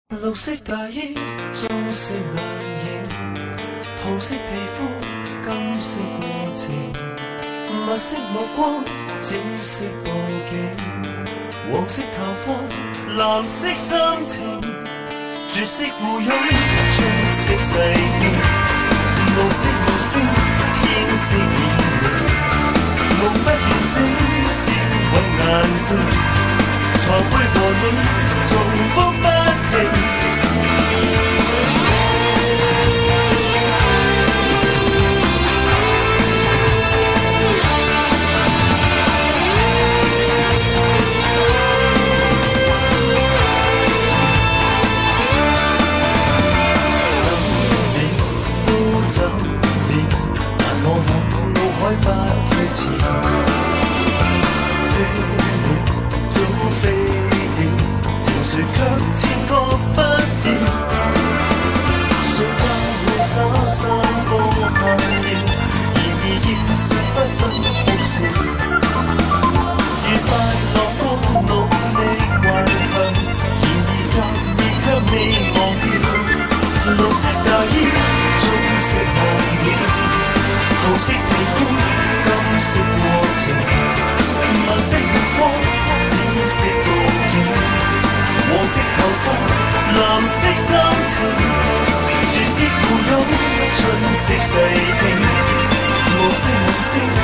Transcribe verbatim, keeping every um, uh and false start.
綠色大衣，棕色眼影，桃色皮膚，金色過程，墨色目光，紫色佈景，黃色頭髮，藍色心情，絕色互擁，春色細豔，綠色無聲，天色豔麗，夢不願醒，燒毀眼睛，才會和你重複不停。不去前，飛了，早飛了，情緒卻漸覺不變。誰教你灑散播下影？然而現實不分好笑。愉快樂多努力懷恨，然而習已卻未忘掉。綠色大衣，棕色眼影。桃色皮膚，金色過程，墨色目光，紫色佈景，黃色頭髮，藍色心情，絕色互擁，春色細豔，無聲無聲。